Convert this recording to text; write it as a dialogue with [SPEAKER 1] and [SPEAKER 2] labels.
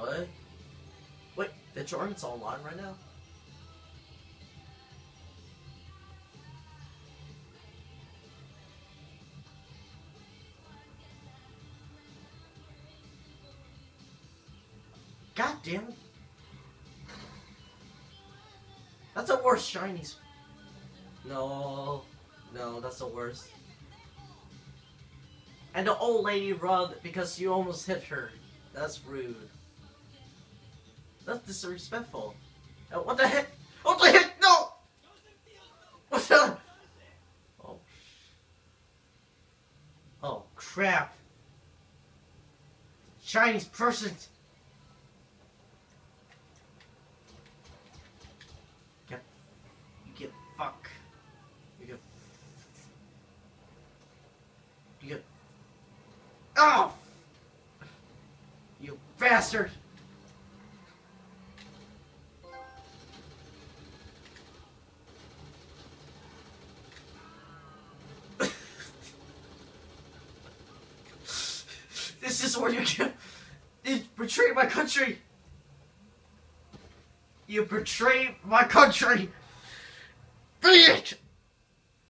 [SPEAKER 1] What? Wait, the Jordan's online right now? God damn it. That's the worst shinies. No. No, that's the worst. And the old lady run because you almost hit her. That's rude. That's disrespectful. What the heck? What the heck? No! What the? Oh. Oh, crap. Chinese person. You get fuck. You get. Oh! You bastard! This is where you get. You betrayed my country! You betrayed my country! Bitch!